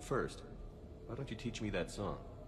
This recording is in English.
But first, why don't you teach me that song?